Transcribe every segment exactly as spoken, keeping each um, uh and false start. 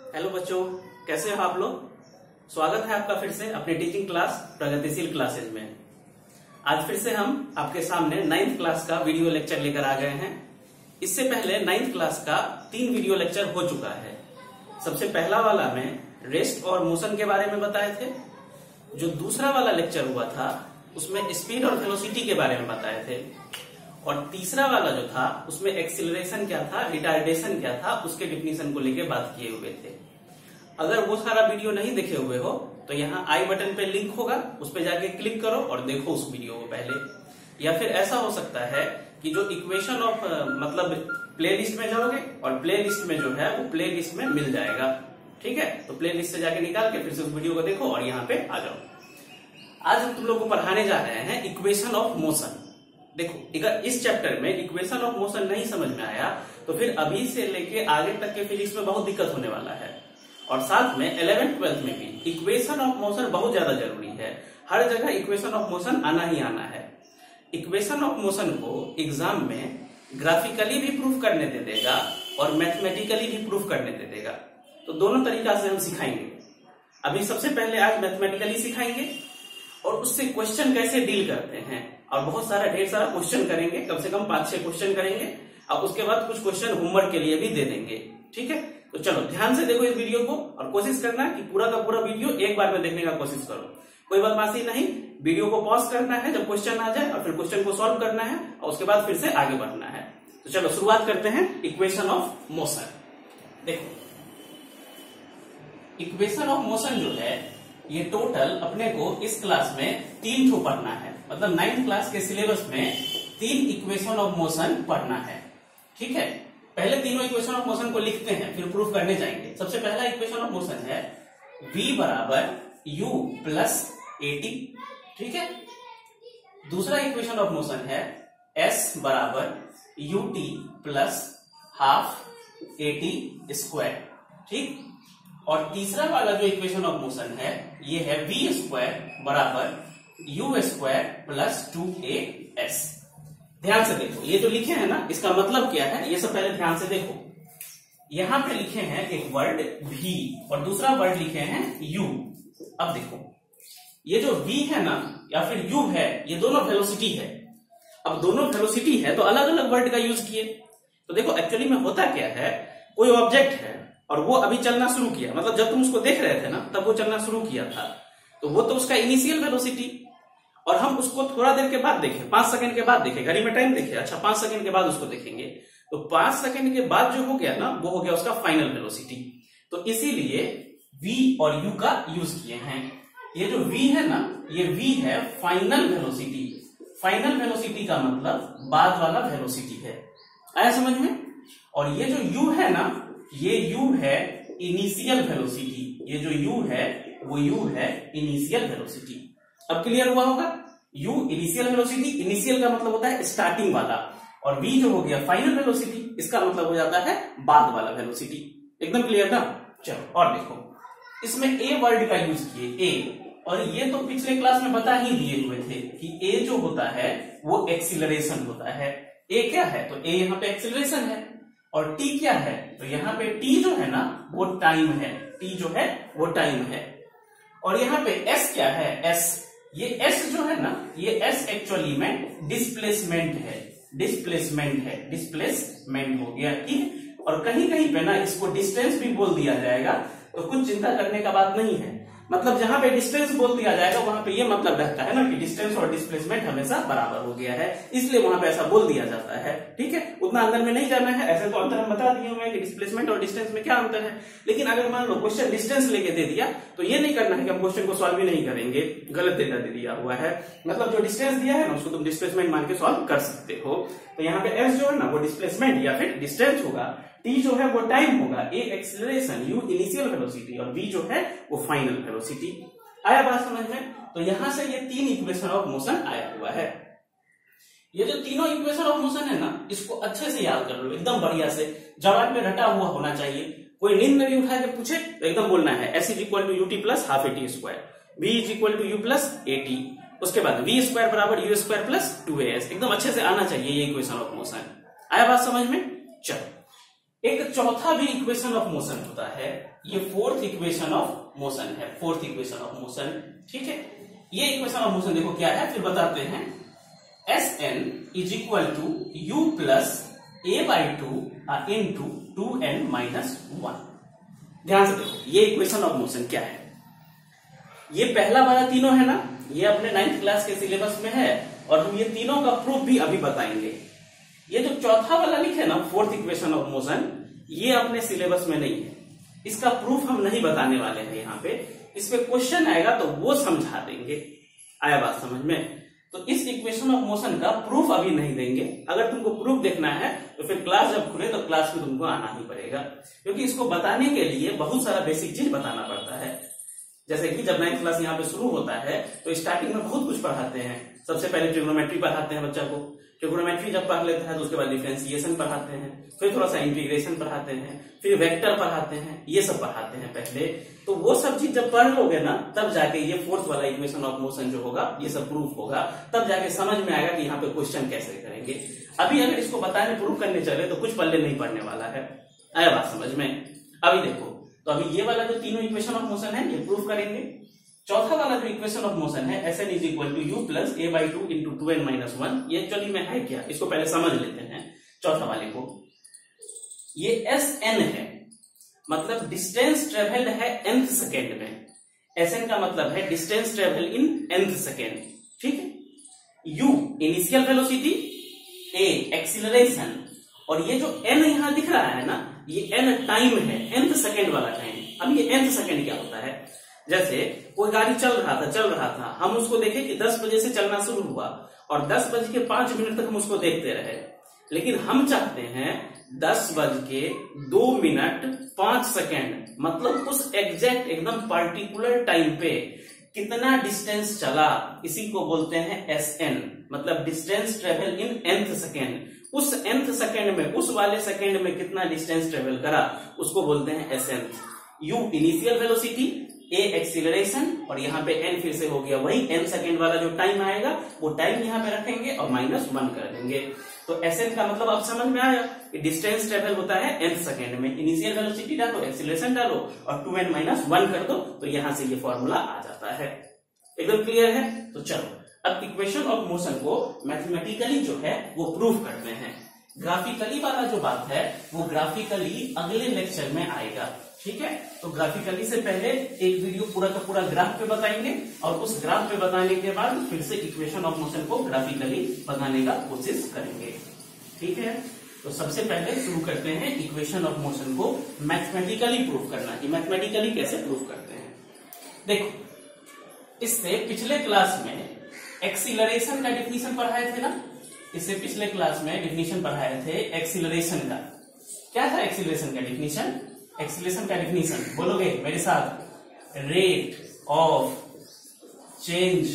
Hello बच्चों, कैसे हो आप लोग। स्वागत है आपका फिर से अपने टीचिंग क्लास प्रगतिशील क्लासेज में। आज फिर से हम आपके सामने नाइन्थ क्लास का वीडियो लेक्चर लेकर आ गए हैं। इससे पहले नाइन्थ क्लास का तीन वीडियो लेक्चर हो चुका है। सबसे पहला वाला में रेस्ट और मोशन के बारे में बताए थे। जो दूसरा वाला लेक्चर हुआ था उसमें स्पीड और वेलोसिटी के बारे में बताए थे। और तीसरा वाला जो था उसमें एक्सीलरेशन क्या था, रिटार्डेशन क्या था, उसके डिफिनीशन को लेके बात किए हुए थे। अगर वो सारा वीडियो नहीं देखे हुए हो तो यहाँ आई बटन पे लिंक होगा, उस पर जाके क्लिक करो और देखो उस वीडियो को पहले। या फिर ऐसा हो सकता है कि जो इक्वेशन ऑफ मतलब प्ले लिस्ट में जाओगे और प्ले लिस्ट में जो है वो प्ले लिस्ट में मिल जाएगा। ठीक है, तो प्ले लिस्ट से जाके निकाल के फिर से उस वीडियो को देखो और यहाँ पे आ जाओ। आज हम तुम लोग को पढ़ाने जा रहे हैं इक्वेशन ऑफ मोशन। देखो, अगर इस चैप्टर में इक्वेशन ऑफ मोशन नहीं समझ में आया तो फिर अभी से लेके आगे तक के फिजिक्स में बहुत दिक्कत होने वाला है। और साथ में इलेवेंथ ट्वेल्थ में भी इक्वेशन ऑफ मोशन बहुत ज्यादा जरूरी है। हर जगह इक्वेशन ऑफ मोशन आना ही आना है। इक्वेशन ऑफ मोशन को एग्जाम में ग्राफिकली भी प्रूफ करने दे देगा और मैथमेटिकली भी प्रूफ करने दे देगा। तो दोनों तरीका से हम सिखाएंगे। अभी सबसे पहले आज मैथमेटिकली सिखाएंगे और उससे क्वेश्चन कैसे डील करते हैं। और बहुत सारा ढेर सारा क्वेश्चन करेंगे, कम से कम पांच छह क्वेश्चन करेंगे और उसके बाद कुछ क्वेश्चन होमवर्क के लिए भी दे देंगे। ठीक है, तो चलो ध्यान से देखो इस वीडियो को और कोशिश करना कि पूरा का पूरा वीडियो एक बार में देखने का कोशिश करो। कोई बदमाशी नहीं, वीडियो को पॉज करना है जब क्वेश्चन आ जाए और फिर क्वेश्चन को सॉल्व करना है और उसके बाद फिर से आगे बढ़ना है। तो चलो शुरुआत करते हैं इक्वेशन ऑफ मोशन। देखो, इक्वेशन ऑफ मोशन जो है ये टोटल अपने को इस क्लास में तीन ठो पढ़ना है। मतलब नाइन्थ क्लास के सिलेबस में तीन इक्वेशन ऑफ मोशन पढ़ना है। ठीक है, पहले तीनों इक्वेशन ऑफ मोशन को लिखते हैं फिर प्रूफ करने जाएंगे। सबसे पहला इक्वेशन ऑफ मोशन है v बराबर u प्लस एटी। ठीक है, दूसरा इक्वेशन ऑफ मोशन है s बराबर ut plus half a t square. ठीक, और तीसरा वाला जो इक्वेशन ऑफ मोशन है ये है v स्क्वायर बराबर u square plus two a s. ध्यान से देखो, ये जो लिखे हैं ना इसका मतलब क्या है ये सब पहले ध्यान से देखो। यहां पे लिखे हैं एक वर्ड v और दूसरा वर्ड लिखे हैं u। अब देखो, ये जो v है ना या फिर u है ये दोनों वेलोसिटी है। अब दोनों वेलोसिटी है तो अलग अलग वर्ड का यूज किए। तो देखो एक्चुअली में होता क्या है, कोई ऑब्जेक्ट है और वो अभी चलना शुरू किया, मतलब जब तुम उसको देख रहे थे ना तब वो चलना शुरू किया था, तो वो तो उसका इनिशियल वेलोसिटी। और हम उसको थोड़ा देर के बाद देखें, पांच सेकंड के बाद देखें, घड़ी में टाइम देखें, अच्छा पांच सेकंड के बाद उसको देखेंगे तो पांच सेकंड के बाद जो हो गया ना वो हो गया उसका फाइनल वेलोसिटी। तो इसीलिए v और u का यूज किए हैं। ये जो v है ना ये v है फाइनल वेलोसिटी। फाइनल वेलोसिटी का मतलब बाद वाला वेलोसिटी है। आया समझ में। और ये जो u है ना ये u है इनिशियल वेलोसिटी। ये जो u है वो u है इनिशियल वेलोसिटी। अब क्लियर हुआ होगा, u इनिशियल वेलोसिटी, इनिशियल का मतलब होता है स्टार्टिंग वाला, और v जो हो गया फाइनल वेलोसिटी, इसका मतलब हो जाता है बाद वाला वेलोसिटी। एकदम क्लियर ना। चलो और देखो, इसमें a वर्ड का यूज किए a, और ये तो पिछले क्लास में बता ही दिए हुए थे कि a जो होता है वो एक्सीलरेशन होता है। a क्या है तो a यहाँ पे एक्सीलरेशन है और t क्या है तो यहाँ पे t जो है ना वो टाइम है। t जो है वो टाइम है। और यहाँ पे s क्या है, s, ये s जो है ना ये s एक्चुअली में डिस्प्लेसमेंट है। डिस्प्लेसमेंट है, डिस्प्लेसमेंट हो गया। ठीक, और कहीं कहीं पे ना इसको डिस्टेंस भी बोल दिया जाएगा तो कुछ चिंता करने का बात नहीं है। मतलब जहां पे डिस्टेंस बोल दिया जाएगा वहां पे ये मतलब रहता है ना कि डिस्टेंस और डिस्प्लेसमेंट हमेशा बराबर हो गया है, इसलिए वहां पे ऐसा बोल दिया जाता है। ठीक है, उतना अंदर में नहीं जाना है। ऐसे तो अंतर हम बता दिए हुए हैं कि डिस्प्लेसमेंट और डिस्टेंस में क्या अंतर है। लेकिन अगर मान लो क्वेश्चन डिस्टेंस लेके दे दिया तो ये नहीं करना है कि हम क्वेश्चन को सॉल्व भी नहीं करेंगे, गलत डेटा दे दिया हुआ है। मतलब जो डिस्टेंस दिया है ना उसको तुम डिस्प्लेसमेंट मान के सॉल्व कर सकते हो। तो यहाँ पे एस जो है ना वो डिस्प्लेसमेंट या फिर डिस्टेंस होगा, t जो है वो टाइम होगा, a acceleration, u initial velocity और v जो है वो फाइनल वेलोसिटी। आया बात समझ में। तो यहां से ये तीन इक्वेशन ऑफ मोशन आया हुआ है। ये जो तीनों इक्वेशन ऑफ मोशन है ना इसको अच्छे से याद कर लो, एकदम बढ़िया से, जवाब में रटा हुआ होना चाहिए। कोई नींद में भी उठा के पूछे तो एकदम बोलना है s is equal to u t plus half a t square, v is equal to u plus a t, उसके बाद v स्क्वायर बराबर u square plus two a s. एकदम अच्छे से आना चाहिए ये इक्वेशन ऑफ मोशन। आया बात समझ में। चलो एक चौथा भी इक्वेशन ऑफ मोशन होता है, ये फोर्थ इक्वेशन ऑफ मोशन है, फोर्थ इक्वेशन ऑफ मोशन। ठीक है, ये इक्वेशन ऑफ मोशन देखो क्या है, फिर बताते हैं। S n is equal to u plus a by two into two n minus one. ध्यान से देखो ये इक्वेशन ऑफ मोशन क्या है। ये पहला वाला तीनों है ना, ये अपने नाइन्थ क्लास के सिलेबस में है और हम ये तीनों का प्रूफ भी अभी बताएंगे। ये जो चौथा वाला लिखे ना फोर्थ इक्वेशन ऑफ मोशन, ये अपने सिलेबस में नहीं है, इसका प्रूफ हम नहीं बताने वाले हैं यहाँ पे। इस पे क्वेश्चन आएगा तो वो समझा देंगे। आया बात समझ में? तो इस इक्वेशन ऑफ मोशन का प्रूफ अभी नहीं देंगे। अगर तुमको प्रूफ देखना है तो फिर क्लास जब खुले तो क्लास में तुमको आना ही पड़ेगा, क्योंकि इसको बताने के लिए बहुत सारा बेसिक चीज बताना पड़ता है। जैसे कि जब नाइन्थ क्लास यहाँ पे शुरू होता है तो स्टार्टिंग में बहुत कुछ पढ़ाते हैं। सबसे पहले ट्रिग्नोमेट्री पढ़ाते हैं बच्चा को, ट्रिग्नोमेट्री जब पढ़ लेता है तो उसके बाद डिफरेंशिएशन पढ़ाते हैं, फिर थोड़ा सा इंटीग्रेशन पढ़ाते हैं, फिर वेक्टर पढ़ाते हैं, ये सब पढ़ाते हैं पहले। तो वो सब चीज जब पढ़ लोगे ना तब जाके ये फोर्थ वाला इक्वेशन ऑफ मोशन जो होगा ये सब प्रूफ होगा, तब जाके समझ में आएगा कि यहाँ पे क्वेश्चन कैसे करेंगे। अभी अगर इसको बताने प्रूफ करने चले तो कुछ पल्ले नहीं पढ़ने वाला है। आया बात समझ में? अभी देखो, तो अभी ये वाला जो तीनों इक्वेशन ऑफ मोशन है ये प्रूफ करेंगे। चौथा वाला जो इक्वेशन ऑफ मोशन है s n is equal to u plus a by two into two n minus one, ये एक्चुअली में है क्या, इसको पहले समझ लेते हैं। चौथा वाले को ये एस एन है, मतलब डिस्टेंस ट्रेवल्ड है nth सेकेंड में। एस एन का मतलब है distance travel in nth second. ठीक है, u initial velocity, a acceleration, और ये जो एन यहां दिख रहा है ना ये एन टाइम है, nth सेकेंड वाला टाइम। अब ये nth सेकेंड क्या होता है, जैसे कोई गाड़ी चल रहा था चल रहा था हम उसको देखे कि दस बजे से चलना शुरू हुआ और दस बज के पांच मिनट तक हम उसको देखते रहे, लेकिन हम चाहते हैं दस बज के दो मिनट पांच सेकेंड, मतलब उस एग्जैक्ट एकदम पार्टिकुलर टाइम पे कितना डिस्टेंस चला, इसी को बोलते हैं एस एन, मतलब distance travel in nth second. उस nth सेकेंड में, उस वाले सेकेंड में कितना डिस्टेंस ट्रेवल करा उसको बोलते हैं s n. U initial velocity, a acceleration, और यहाँ पे एन फिर से हो गया वही एन सेकेंड वाला जो टाइम आएगा वो टाइम यहाँ पे रखेंगे और माइनस वन कर देंगे। तो एस एन का मतलब अब समझ में आया कि डिस्टेंस ट्रेवल होता है nth सेकेंड में। इनिशियल वेलोसिटी डालो, एक्सीलरेशन डालो और टू एन माइनस वन कर दो, तो यहाँ से ये फॉर्मूला आ जाता है। एकदम क्लियर है? तो चलो अब इक्वेशन ऑफ मोशन को मैथमेटिकली जो है वो प्रूफ करते हैं। ग्राफिकली वाला जो बात है वो ग्राफिकली अगले लेक्चर में आएगा। ठीक है, तो ग्राफिकली से पहले एक वीडियो पूरा का पूरा ग्राफ पे बताएंगे और उस ग्राफ पे बताने के बाद फिर से इक्वेशन ऑफ मोशन को ग्राफिकली बताने का कोशिश करेंगे। ठीक है, तो सबसे पहले शुरू करते हैं इक्वेशन ऑफ मोशन को मैथमेटिकली प्रूफ करना कि मैथमेटिकली कैसे प्रूफ करते हैं। देखो, इससे पिछले क्लास में एक्सीलरेशन का डिफिनीशन पढ़ाए थे ना, इससे पिछले क्लास में डिफिनीशन पढ़ाए थे एक्सीलरेशन का। क्या था एक्सीलरेशन का डिफिनीशन? एक्सीलरेशन का डिफिनीशन बोलोगे मेरे साथ, rate of change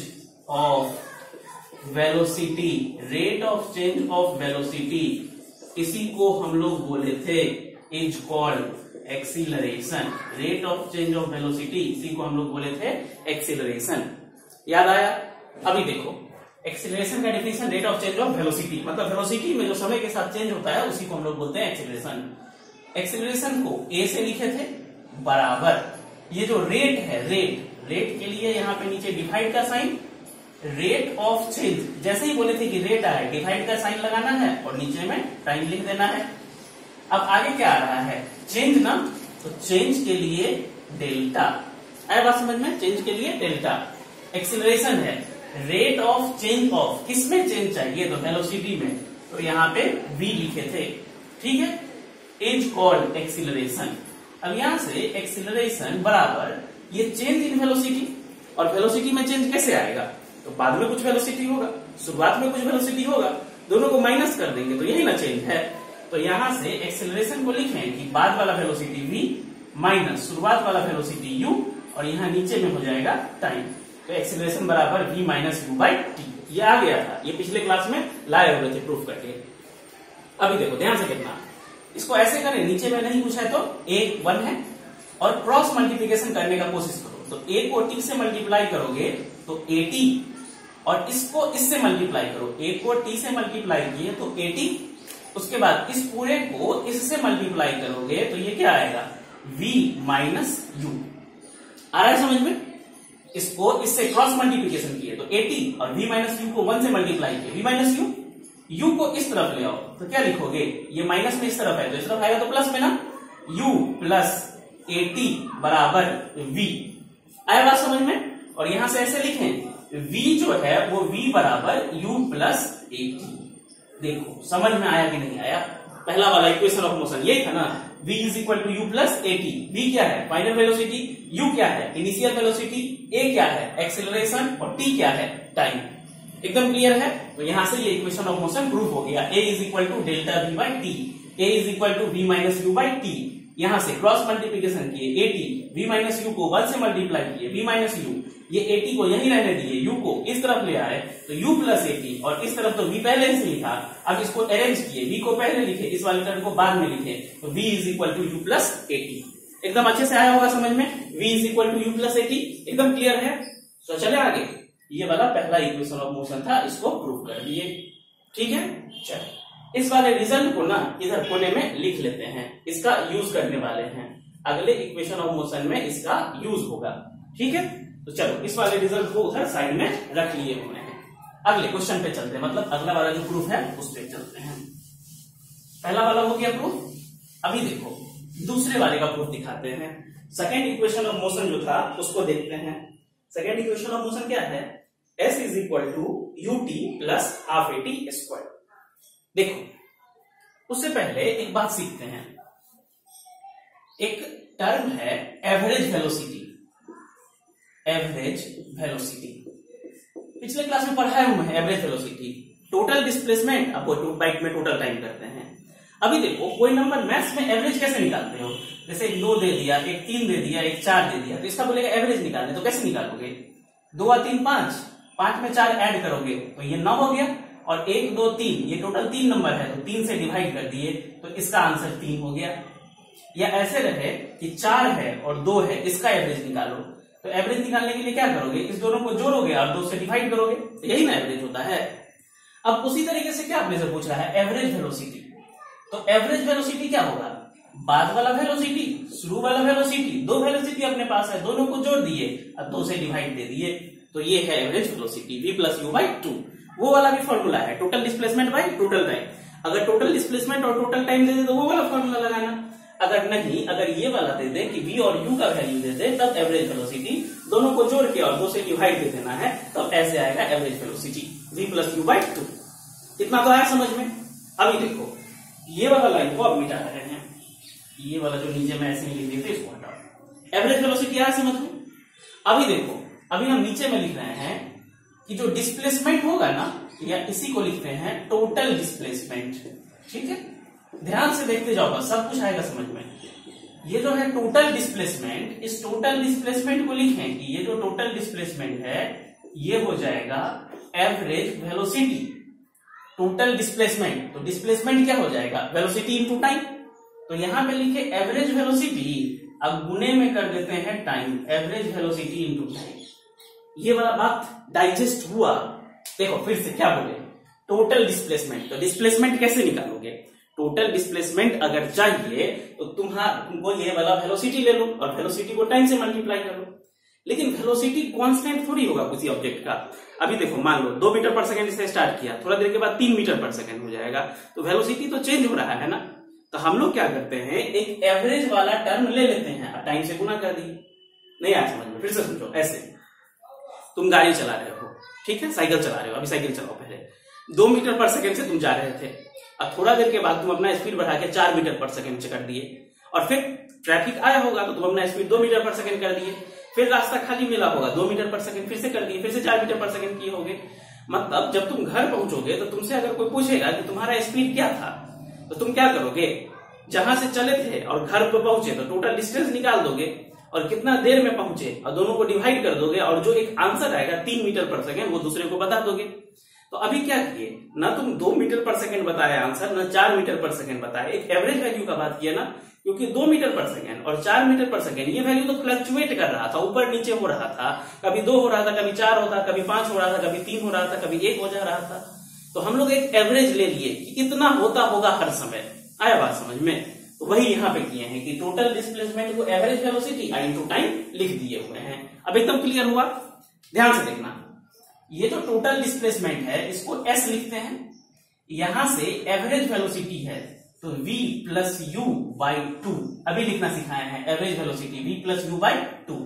of velocity, rate of change of velocity, इसी को हम लोग बोले थे is called acceleration. Rate of change of velocity, इसी को हम लोग बोले थे एक्सीलरेशन। याद आया? अभी देखो, एक्सीलरेशन का definition rate of change of velocity, मतलब वेलोसिटी में जो समय के साथ चेंज होता है उसी को हम लोग बोलते हैं एक्सीलरेशन। एक्सीलरेशन को ए से लिखे थे बराबर, ये जो रेट है, रेट रेट के लिए यहाँ पे नीचे डिवाइड का साइन, रेट ऑफ चेंज, जैसे ही बोले थे कि रेट आए डिवाइड का साइन लगाना है और नीचे में टाइम लिख देना है। अब आगे क्या आ रहा है? चेंज ना, तो चेंज के लिए डेल्टा। आया बात समझ में? चेंज के लिए डेल्टा। एक्सीलरेशन है रेट ऑफ चेंज ऑफ, किसमें चेंज चाहिए? तो वेलोसिटी में, तो यहाँ पे v लिखे थे। ठीक है, इज कॉल्ड एक्सीलरेशन। अब यहां से एक्सीलरेशन बराबर ये चेंज इन वेलोसिटी, और वेलोसिटी में चेंज कैसे आएगा? तो बाद में कुछ वेलोसिटी होगा, शुरुआत में कुछ वेलोसिटी होगा, दोनों को माइनस कर देंगे तो यही ना चेंज है। तो यहां से एक्सीलरेशन को लिखें कि बाद वाला वेलोसिटी v माइनस शुरुआत वाला वेलोसिटी u, और यहाँ नीचे में हो जाएगा टाइम। तो एक्सीलरेशन बराबर v minus u by t. ये आ गया था, ये पिछले क्लास में लाए हुए थे प्रूफ करके। अभी देखो ध्यान से कितना, इसको ऐसे करें, नीचे में नहीं पूछा है तो a वन है, और क्रॉस मल्टीप्लीकेशन करने का कोशिश करो। तो a को t से मल्टीप्लाई करोगे तो at, और इसको इससे मल्टीप्लाई करो, a को t से मल्टीप्लाई किए तो at, उसके बाद इस पूरे को इससे मल्टीप्लाई करोगे तो ये क्या आएगा, v माइनस यू। आ रहा है समझ में? इसको इससे क्रॉस मल्टीप्लीकेशन किए तो एटी और v माइनस यू को वन से मल्टीप्लाई किए, v माइनस यू, u को इस तरफ ले आओ तो क्या लिखोगे, ये माइनस में इस तरफ है तो इस तरफ आएगा तो प्लस में ना, u प्लस एटी बराबर v। आया बात समझ में? और यहां से ऐसे लिखें, v जो है वो v बराबर u प्लस एटी। देखो समझ में आया कि नहीं आया? पहला वाला इक्वेशन ऑफ मोशन ये था ना, v is equal to u plus a t. v क्या है, फाइनल वेलोसिटी, u क्या है, इनिशियल वेलोसिटी, a क्या है, एक्सेलरेशन, और t क्या है, टाइम। एकदम क्लियर है? तो यहां से ये इक्वेशन ऑफ मोशन प्रूव हो गया। a is equal to delta v by t, a is equal to v minus u by t. यहां से क्रॉस मल्टीप्लीकेशन किए, एटी, v माइनस यू को वन से मल्टीप्लाई किए, v माइनस यू, ये a t को यहीं रहने दिए, u को इस तरफ ले आए तो u प्लस एटी, और इस तरफ तो v पहले से लिखा, अब इसको अरेंज किए, v को पहले लिखे, इस वाले टर्म को बाद में लिखे, तो v is equal to u plus a t. एकदम अच्छे से आया होगा समझ में, v is equal to u plus a t. एकदम क्लियर है? तो चले आगे। ये वाला पहला इक्वेशन ऑफ मोशन था, इसको प्रूव कर दिए। ठीक है, चलो इस वाले रिजल्ट को ना इधर कोने में लिख लेते हैं, इसका यूज करने वाले हैं, अगले इक्वेशन ऑफ मोशन में इसका यूज होगा। ठीक है, तो चलो इस वाले रिजल्ट को उधर साइड में रख लिए हुए हैं। अगले क्वेश्चन पे चलते हैं, मतलब अगला वाला जो प्रूफ है उस पे चलते हैं। पहला वाला हो गया प्रूफ, अभी देखो दूसरे वाले का प्रूफ दिखाते हैं। सेकेंड इक्वेशन ऑफ मोशन जो था उसको देखते हैं। सेकेंड इक्वेशन ऑफ मोशन क्या है, s is equal to u t plus half a t square. देखो उससे पहले एक बात सीखते हैं, एक टर्म है एवरेज वेलोसिटी। एवरेज वेलोसिटी पिछले क्लास में पढ़ाए हुए हैं। Average velocity total displacement upon two बाइक में टोटल टाइम करते हैं। अभी देखो कोई नंबर मैथ्स में एवरेज कैसे निकालते हो, जैसे एक दो दे दिया, एक तीन दे दिया, एक चार दे दिया, तो इसका बोलेगा एवरेज निकालने, तो कैसे निकालोगे, दो और तीन पांच, पांच में चार ऐड करोगे तो ये नौ हो गया, और एक दो तीन, ये टोटल तीन नंबर है तो तीन से डिवाइड कर दिए तो इसका आंसर तीन हो गया। या ऐसे रहे कि चार है और दो है, इसका एवरेज निकालो, तो एवरेज निकालने के लिए क्या करोगे, इस दोनों को जोड़ोगे और दो से डिवाइड करोगे, तो यही ना एवरेज होता है। अब उसी तरीके से क्या आपने से पूछ रहा है, एवरेज वेलोसिटी, तो एवरेज वेलोसिटी क्या होगा, बाद वाला वेलोसिटी, शुरू वाला वेलोसिटी, दो वेलोसिटी अपने पास है, दोनों को जोड़ दिए और दो से डिवाइड दे दिए, तो ये है average velocity, v plus u by two. वो वाला भी फॉर्मूला है, total displacement by total time. अगर टोटल डिस्प्लेसमेंट और टोटल टाइम दे दे तो वो वाला फॉर्मूला लगाना, अगर नहीं, अगर ये वाला दे दे कि v और u का वैल्यू दे दे तब एवरेज वेलोसिटी, दोनों को जोड़ के और दो से डिवाइड दे देना है, तब ऐसे आएगा average velocity v plus u by two. इतना तो आया समझ में। अभी देखो ये वाला लाइन को अब मिटा रहे हैं, ये वाला जो नीचे में ऐसे ही लिख देते इसको हटाओ। एवरेज वेलोसिटी आया समझ में। अभी देखो अभी हम नीचे में लिख रहे हैं कि जो डिस्प्लेसमेंट होगा ना, या इसी को लिखते हैं टोटल डिस्प्लेसमेंट। ठीक है, ध्यान से देखते जाओ बस, सब कुछ आएगा समझ में। ये जो है टोटल डिस्प्लेसमेंट, इस टोटल डिस्प्लेसमेंट को लिखें कि ये जो टोटल डिस्प्लेसमेंट है ये हो जाएगा एवरेज वेलोसिटी। टोटल डिस्प्लेसमेंट, तो डिस्प्लेसमेंट क्या हो जाएगा, वेलोसिटी इनटू टाइम। तो यहां पे लिखे एवरेज वेलोसिटी, अब गुने में कर देते हैं time, average velocity into time. ये वाला बात डाइजेस्ट हुआ। देखो फिर से क्या बोले, टोटल डिस्प्लेसमेंट, तो डिस्प्लेसमेंट कैसे निकालोगे, टोटल डिस्प्लेसमेंट अगर चाहिए तो तुम्हारा तुमको ये वाला वेलोसिटी ले लो और वेलोसिटी को टाइम से मल्टीप्लाई कर लो। लेकिन वेलोसिटी कांस्टेंट थोड़ी होगा किसी ऑब्जेक्ट का। अभी देखो मान लो दो मीटर पर सेकंड से स्टार्ट किया, थोड़ा देर के बाद तीन मीटर पर सेकंड हो जाएगा, तो वेलोसिटी तो चेंज हो रहा है ना। तो हम लोग क्या करते हैं, एक एवरेज वाला टर्म ले लेते हैं, टाइम से गुना कर दिए। नहीं आया समझ में, फिर से समझो। ऐसे तुम गाड़ी चला रहे हो, ठीक है, साइकिल चला रहे हो, अभी साइकिल चलाओ। पहले दो मीटर पर सेकंड से तुम जा रहे थे, अब थोड़ा देर के बाद तुम अपना स्पीड बढ़ा के चार मीटर पर सेकंड से कर दिए, और फिर ट्रैफिक आया होगा तो तुम अपना स्पीड दो मीटर पर सेकंड कर दिए, फिर रास्ता खाली मिला होगा, दो मीटर पर सेकंड फिर से कर दिए, फिर से चार मीटर पर सेकंड किए होगे। मतलब जब तुम घर पहुंचोगे तो तुमसे अगर कोई पूछेगा कि तुम्हारा स्पीड क्या था, तो तुम क्या करोगे, जहां से चले थे और घर पर पहुंचे तो टोटल डिस्टेंस निकाल दोगे और कितना देर में पहुंचे और दोनों को डिवाइड कर दोगे, और जो एक आंसर आएगा तीन मीटर पर सेकंड वो दूसरे को बता दोगे। तो अभी क्या किए, ना तुम दो मीटर पर सेकंड बताया आंसर, ना चार मीटर पर सेकंड बताया, एक एवरेज वैल्यू का बात किया ना, क्योंकि दो मीटर पर सेकंड और चार मीटर पर सेकंड ये वैल्यू तो फ्लक्चुएट कर रहा था, ऊपर नीचे हो रहा था, कभी दो हो रहा था, कभी चार होता, कभी पांच हो रहा था, कभी तीन हो रहा था, कभी एक हो जा रहा था। तो हम लोग एक एवरेज ले लिए कि कितना होता होगा हर समय। आया बात समझ में? तो वही यहां पे किए हैं कि टोटल डिस्प्लेसमेंट को एवरेज वेलोसिटी आई इनटू टाइम लिख दिए हुए हैं। अब एकदम क्लियर हुआ? ध्यान से देखना, ये जो टोटल डिस्प्लेसमेंट है इसको एस लिखते हैं, यहां से एवरेज वेलोसिटी है तो v plus u by two, अभी लिखना सिखाया है average velocity v plus u by two,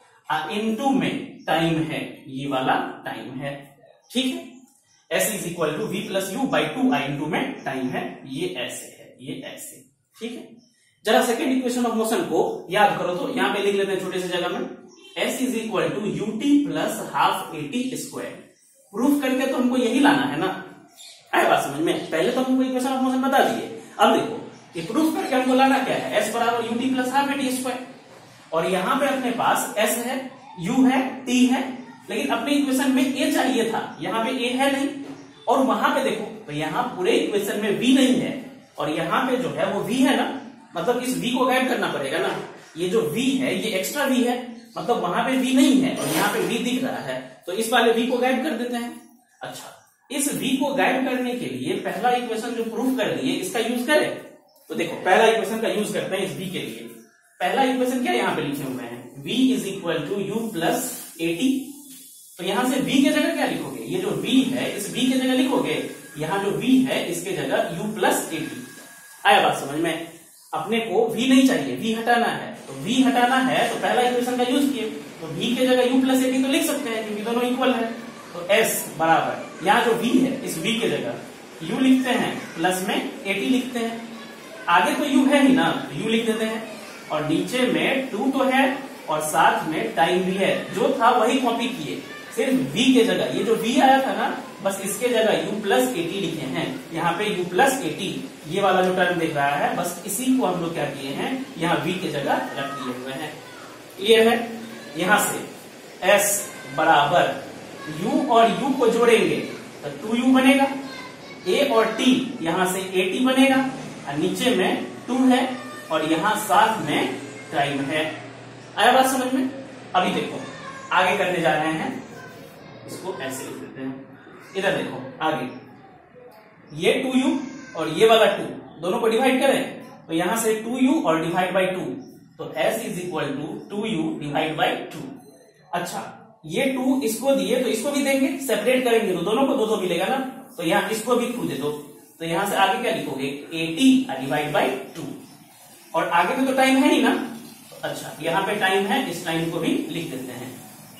into में टाइम है, ये वाला टाइम है, ठीक है। s is equal to v plus u by two, आई इनटू में टाइम है, ये ऐसे है, ये ऐसे, ठीक है। जरा सेकेंड इक्वेशन ऑफ मोशन को याद करो तो यहां पे लिख लेते हैं छोटे से जगह में, s is equal to u t plus half a t square. Proof करके तो हमको यही लाना है ना, आए बात समझ में? पहले तो हमको इक्वेशन ऑफ मोशन बता दिए, अब देखो ये प्रूफ करके हमको लाना क्या है, s बराबर u t plus half a t square, और यहां पे अपने पास s है, u है, t है, लेकिन अपने इक्वेशन में a चाहिए था, यहाँ पे a है नहीं, और वहां पे देखो तो यहाँ पूरे इक्वेशन में v नहीं है, और यहाँ पे जो है वो v है ना, मतलब इस v को गायब करना पड़ेगा ना, ये जो v है ये एक्स्ट्रा v है, मतलब वहां पे v नहीं है और यहाँ पे v दिख रहा है, तो इस वाले v को गायब कर देते हैं। अच्छा, इस v को गायब करने के लिए पहला इक्वेशन जो प्रूफ कर दिए इसका यूज करें, तो देखो पहला इक्वेशन का यूज करते हैं इस v के लिए। पहला इक्वेशन क्या यहाँ पे लिखे हुए हैं, v is equal to u plus a t, तो यहां से v के जगह क्या लिखोगे, ये जो v है इस v के जगह लिखोगे, यहाँ जो v है इसके जगह u प्लस ए टी। आया बात समझ में? अपने को v नहीं चाहिए, v हटाना है, तो v हटाना है तो पहला इक्वेशन का यूज किए, तो v के जगह u प्लस ए टी तो लिख सकते हैं क्योंकि दोनों इक्वल है, तो s बराबर यहाँ जो v है इस v के जगह u लिखते हैं प्लस में ए टी लिखते हैं, आगे तो u है ही ना तो u लिख देते हैं, और नीचे में टू तो है और साथ में टाइम भी है, जो था वही कॉपी किए, सिर्फ v के जगह ये जो v आया था ना बस इसके जगह u प्लस ए टी लिखे हैं, यहाँ पे u प्लस ए टी ये वाला जो टर्म दिख रहा है बस इसी को हम लोग क्या किए हैं यहाँ v के जगह रख दिए हुए हैं। क्लियर है? यहाँ से s बराबर u और u को जोड़ेंगे तो टू यू बनेगा, a और t यहाँ से ए टी बनेगा, और नीचे में टू है और यहाँ साथ में टाइम है। आया बात समझ में? अभी देखो आगे करने जा रहे हैं, इसको ऐसे लिख देते हैं, इधर देखो आगे, ये टू यू और ये वाला टू दोनों को डिवाइड करें तो यहां से टू यू और डिवाइड बाई टू, तो s is equal to two u divide by two. अच्छा, ये टू इसको दिए तो इसको भी देंगे, सेपरेट करेंगे तो दोनों को दो दो मिलेगा ना, तो यहाँ इसको भी टू दे दो, तो यहां से आगे क्या लिखोगे a t divide by two, और आगे में तो टाइम है ही ना, तो अच्छा यहाँ पे टाइम है, इस टाइम को भी लिख देते हैं,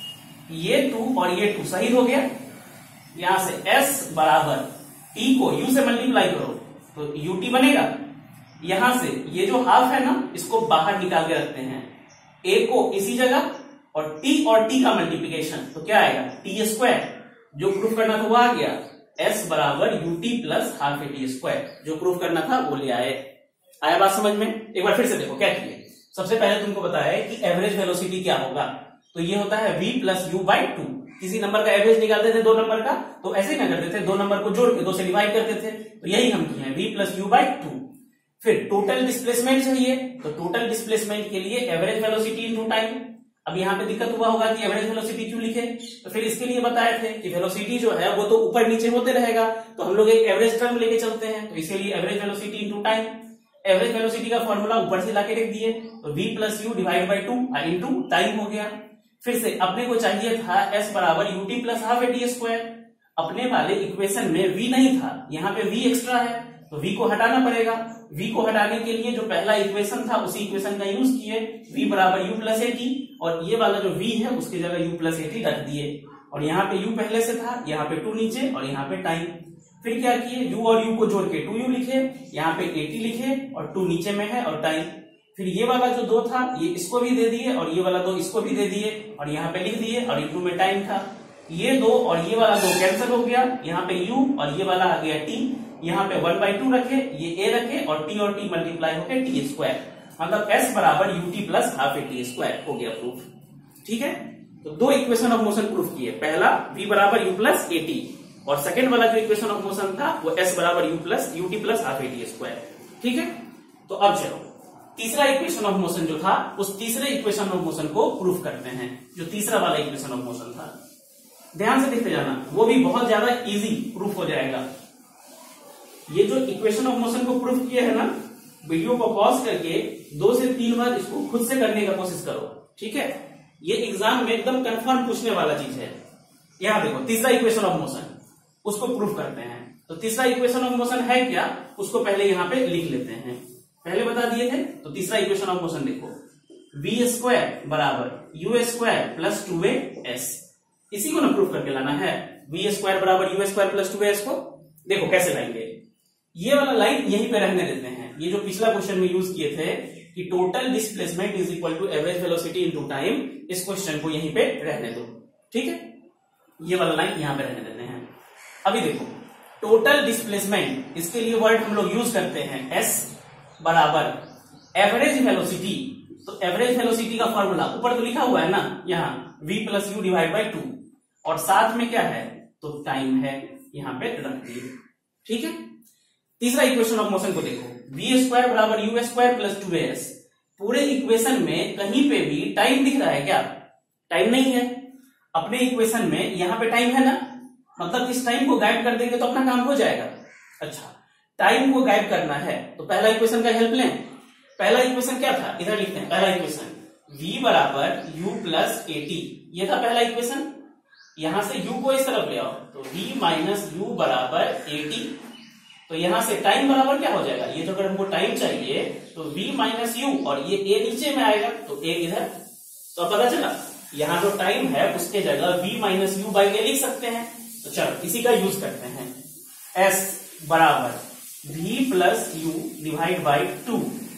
ये टू और ये टू सही हो गया, यहां से s बराबर t को u से मल्टीप्लाई करो तो ut बनेगा, यहां से ये जो हाफ है ना इसको बाहर निकाल के रखते हैं, a को इसी जगह और t और t का मल्टीप्लीकेशन तो क्या आएगा t स्क्वायर, जो प्रूफ करना था वो आ गया, s बराबर ut plus half a t square, जो प्रूफ करना था वो ले आए। आया बात समझ में? एक बार फिर से देखो क्या किए, सबसे पहले तुमको बताया कि एवरेज वेलोसिटी क्या होगा, तो ये होता है v plus u by two, किसी नंबर का एवरेज निकालते थे दो नंबर का तो ऐसे ही ना करते थे, दो नंबर को जोड़ के दो से डिवाइड करते थे, तो यही हम किए हैं v plus u by two. फिर टोटल डिस्प्लेसमेंट चाहिए, तो टोटल डिस्प्लेसमेंट के लिए एवरेज वेलोसिटी इनटू टाइम। अब यहाँ पे दिक्कत हुआ होगा कि एवरेज वेलोसिटी क्यों लिखे, तो फिर इसके लिए बताए थे कि वेलोसिटी जो है वो तो ऊपर नीचे होते रहेगा, तो हम लोग एक एवरेज टर्म लेके चलते हैं, तो इसके लिए average velocity into time. Average velocity का फॉर्मूला ऊपर से लाके रख दिए, तो v plus u divide by two into time हो गया। फिर से अपने को चाहिए था s बराबर u t plus half a t square, अपने वाले इक्वेशन में v नहीं था, यहाँ पे v एक्स्ट्रा है तो v को हटाना पड़ेगा, v को हटाने के लिए जो पहला इक्वेशन था उसी इक्वेशन का यूज किए, v बराबर u प्लस ए टी, और ये वाला जो v है उसकी जगह u प्लस ए टी रख दिए, और यहाँ पे u पहले से था, यहाँ पे टू नीचे और यहाँ पे टाइम। फिर क्या किए, u और u को जोड़ के टू यू लिखे, यहाँ पे ए टी लिखे और टू नीचे में है और टाइम। फिर ये वाला जो दो था ये इसको भी दे दिए और ये वाला दो इसको भी दे दिए और यहाँ पे लिख दिए, और इंटू में टाइम था, ये दो और ये वाला दो कैंसिल हो गया, यहाँ पे u और ये वाला आ गया t, यहाँ पे वन बाई टू रखे, ये a रखे और t और t मल्टीप्लाई होके टी स्क्वायर, मतलब s बराबर u t plus half a t square हो गया प्रूफ। ठीक है, तो दो इक्वेशन ऑफ मोशन प्रूफ किए, पहला v बराबर u प्लस ए टी, और सेकेंड वाला जो इक्वेशन ऑफ मोशन था वो s बराबर u plus u t plus half a t square. ठीक है, तो अब चलो तीसरा इक्वेशन ऑफ मोशन जो था उस तीसरे इक्वेशन ऑफ मोशन को प्रूफ करते हैं, जो तीसरा वाला इक्वेशन ऑफ मोशन था। ध्यान से देखते जाना, वो भी बहुत ज्यादा इजी प्रूफ हो जाएगा, ये जो इक्वेशन ऑफ मोशन को प्रूफ किया है ना, वीडियो को पॉज करके दो से तीन बार इसको खुद से करने का कोशिश करो, ठीक है। ये एग्जाम में एकदम कंफर्म पूछने वाला चीज है। यहां देखो तीसरा इक्वेशन ऑफ मोशन, उसको प्रूफ करते हैं। तो तीसरा इक्वेशन ऑफ मोशन है क्या, उसको पहले यहां पे लिख लेते हैं। पहले बता दिए थे। तो तीसरा इक्वेशन ऑफ मोशन देखो, वी स्क्वायर बराबर u square plus two a s, इसी को ना प्रूफ करके लाना है। वी स्क्वायर बराबर u square plus two a s को देखो कैसे लाएंगे। ये वाला लाइन यहीं पे रहने देते हैं। ये जो पिछला क्वेश्चन में यूज किए थे कि total displacement is equal to average velocity into time, इस क्वेश्चन को यहीं पे रहने दो, ठीक है। ये वाला लाइन यहां पे रहने देते हैं। अभी देखो टोटल डिस्प्लेसमेंट, इसके लिए वर्ड हम लोग यूज करते हैं एस बराबर एवरेज वेलोसिटी। तो एवरेज वेलोसिटी का फॉर्मूला ऊपर तो लिखा हुआ है ना, यहाँ v plus u divide by two, और साथ में क्या है तो टाइम है, यहाँ पे रख दिए, ठीक है। तीसरा इक्वेशन ऑफ मोशन को देखो, वी स्क्वायर बराबर u square plus two s. पूरे इक्वेशन में कहीं पे भी टाइम दिख रहा है क्या, टाइम नहीं है। अपने इक्वेशन में यहाँ पे टाइम है ना, मतलब इस टाइम को गायब कर देंगे तो अपना काम हो जाएगा। अच्छा, टाइम को गायब करना है तो पहला इक्वेशन का हेल्प लें। पहला इक्वेशन क्या था, इधर लिखते हैं पहला इक्वेशन, v बराबर u प्लस ए टी, ये था पहला इक्वेशन। यहां से u को इस तरफ ले आओ तो v माइनस यू बराबर ए टी। तो यहां से टाइम बराबर क्या हो जाएगा, ये तो अगर हमको टाइम चाहिए तो v माइनस यू, और ये a नीचे में आएगा तो a इधर। तो पता चला यहाँ जो टाइम है उसके जगह v minus u by a लिख सकते हैं। तो चलो इसी का यूज करते हैं। s बराबर v plus u divide by two,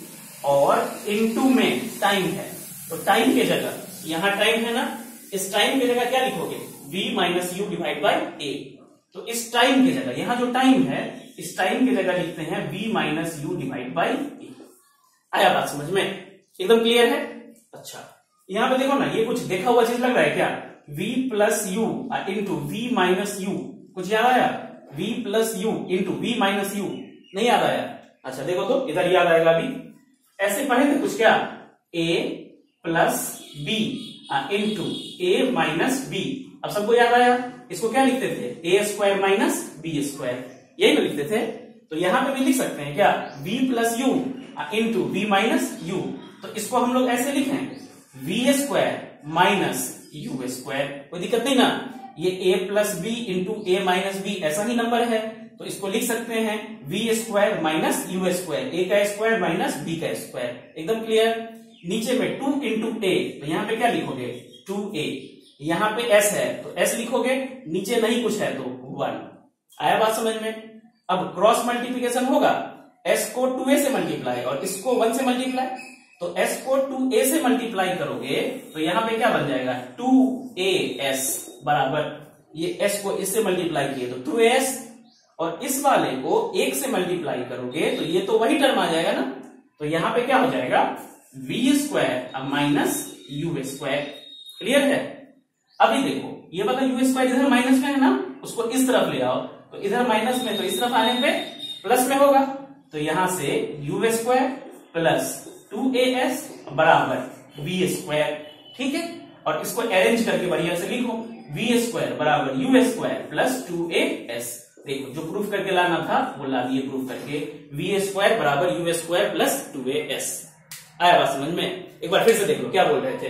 और इनटू में टाइम है तो टाइम के जगह, यहां टाइम है ना, इस टाइम की जगह क्या लिखोगे v minus u divide by a. तो इस टाइम की जगह, यहां जो टाइम है इस टाइम की जगह लिखते हैं v minus u divide by a. आया बात समझ में, एकदम क्लियर है। अच्छा यहां पे देखो ना, ये कुछ देखा हुआ चीज लग रहा है क्या, v plus u into v minus u, कुछ याद आया, v plus u into v minus u, नहीं याद आया। अच्छा देखो तो इधर याद आएगा। अभी ऐसे पढ़े थे कुछ क्या, a plus b into a minus b. अब सबको याद आया, इसको क्या लिखते थे, a square minus b square, यही तो लिखते थे। तो यहां पे भी लिख सकते हैं क्या, v plus u into v minus u. तो इसको हम लोग ऐसे लिखें, v square minus u square, कोई दिक्कत नहीं ना। ये a plus b into a minus b ऐसा ही नंबर है, तो इसको लिख सकते हैं v square minus u square, a का स्क्वायर माइनस बी का स्क्वायर, एकदम क्लियर। नीचे में टू इंटू ए, तो यहाँ पे क्या लिखोगे टू ए, यहाँ पे s है तो s लिखोगे, नीचे नहीं कुछ है तो वन। आया बात समझ में। अब क्रॉस मल्टीप्लीकेशन होगा, s को टू ए से मल्टीप्लाई और इसको वन से मल्टीप्लाई, तो s को टू ए से मल्टीप्लाई करोगे तो यहाँ पे क्या बन जाएगा, टू ए एस बराबर, ये s को इससे मल्टीप्लाई किए तो टू ए एस, और इस वाले को एक से मल्टीप्लाई करोगे तो ये तो वही टर्म आ जाएगा ना। तो यहां पे क्या हो जाएगा, v square minus u square. Clear है। अभी देखो ये वाला यू स्क्वायर इधर माइनस में है ना, उसको इस तरफ ले आओ तो इधर माइनस में, तो इस तरफ आने पे प्लस में होगा। तो यहां से u square plus two a s बराबर वी स्क्वायर, ठीक है। और इसको अरेंज करके बढ़िया से लिखो, वी स्क्वायर बराबर u square plus two a s. देखो जो प्रूफ करके लाना था वो ला दिए प्रूफ करके, वी स्क्वायर बराबर u square plus two a s. आया बात समझ में। एक बार फिर से देख लो क्या बोल रहे थे,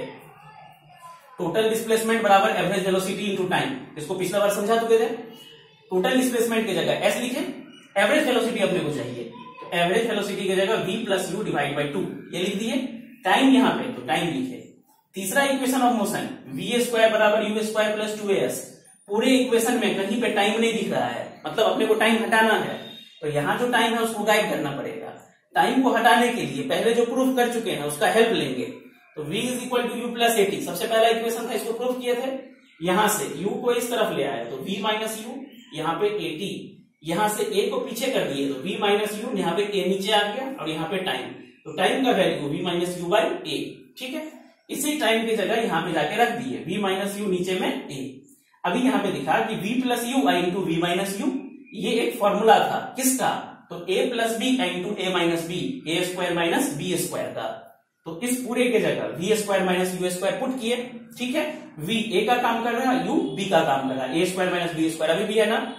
टोटल डिस्प्लेसमेंट बराबर एवरेज वेलोसिटी इनटू टाइम, इसको पिछला बार समझा चुके थे। टोटल डिस्प्लेसमेंट की जगह एस लिखे, एवरेज वेलोसिटी अपने को चाहिए तो एवरेज वेलोसिटी की जगह v plus u divide by two ये लिख दिए। टाइम यहाँ पे तो टाइम लिखे। तीसरा equation of motion, v square बराबर u square plus two a s. पूरे इक्वेशन में कहीं पे टाइम नहीं दिख रहा है, मतलब अपने को टाइम हटाना है, तो यहाँ जो टाइम है उसको गायब करना पड़ेगा। टाइम को हटाने के लिए पहले जो प्रूफ कर चुके हैं उसका हेल्प लेंगे। तो v is equal to u plus a t, सबसे पहला इक्वेशन था, इसको प्रूफ किए थे। यहां से u को इस तरफ ले आए तो v माइनस यू, यहाँ पे एटी, यहां से a को पीछे कर दिए तो v माइनस यू, यहाँ पे a नीचे आ गया, और यहाँ पे टाइम, तो टाइम का value v minus u by a, ठीक है। इसी टाइम की जगह यहाँ पे जाके रख दिए v माइनस यू, नीचे में a। अभी यहाँ पे दिखा कि v प्लस यू आई इंटू वी माइनस यू, ये एक फॉर्मूला था किसका, तो a plus b into a minus b, a square minus b square का। तो इस पूरे के जगह v square minus u square put किए, ठीक है। v a का काम कर रहा है, u b का काम कर रहा है, a square minus b square अभी भी है ना।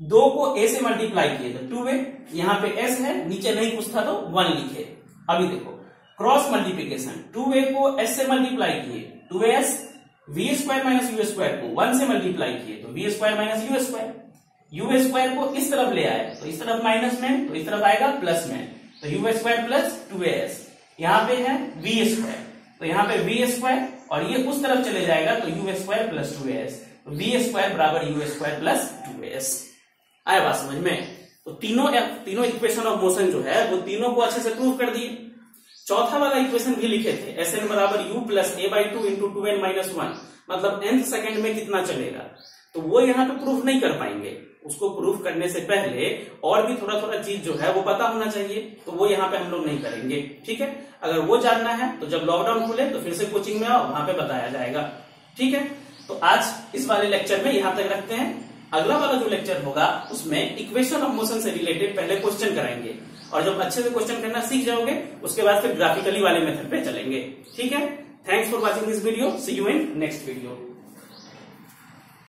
दो को ए से मल्टीप्लाई किए तो टू ए, यहाँ पे एस है, नीचे नहीं कुछ था तो वन लिखे। अभी देखो क्रॉस मल्टीप्लीकेशन, टू ए को एस से मल्टीप्लाई किए two s, v square minus u square को वन से मल्टीप्लाई किए तो v square minus u square, u square को इस तरफ ले आए तो इस तरफ माइनस में, तो इस तरफ आएगा प्लस में, तो u square plus two s, यहाँ पे है वी स्क्वायर, तो यहाँ पे वी स्क्वायर और ये उस तरफ चले जाएगा तो u square plus two s, तो वी स्क्वायर बराबर u square plus two s. आया बात समझ में? तो तीनों तीनों इक्वेशन ऑफ मोशन जो है वो तीनों को अच्छे से प्रूव कर दिए। चौथा वाला इक्वेशन भी लिखे थे, एस एन बराबर u plus a by two into two n minus one, मतलब nth सेकंड में कितना चलेगा, तो वो यहाँ पे प्रूफ नहीं कर पाएंगे। उसको प्रूफ करने से पहले और भी थोड़ा थोड़ा चीज जो है वो पता होना चाहिए, तो वो यहाँ पे हम लोग नहीं करेंगे। ठीक है, अगर वो जानना है तो जब लॉकडाउन खुले तो फिर से कोचिंग में आओ, वहां पे बताया जाएगा। ठीक है, तो आज इस वाले लेक्चर में यहां तक रखते हैं। अगला वाला जो लेक्चर होगा उसमें इक्वेशन ऑफ मोशन से रिलेटेड पहले क्वेश्चन कराएंगे, और जब अच्छे से क्वेश्चन करना सीख जाओगे उसके बाद फिर ग्राफिकली वाले मेथड पे चलेंगे। ठीक है, thanks for watching this video, see you in next video.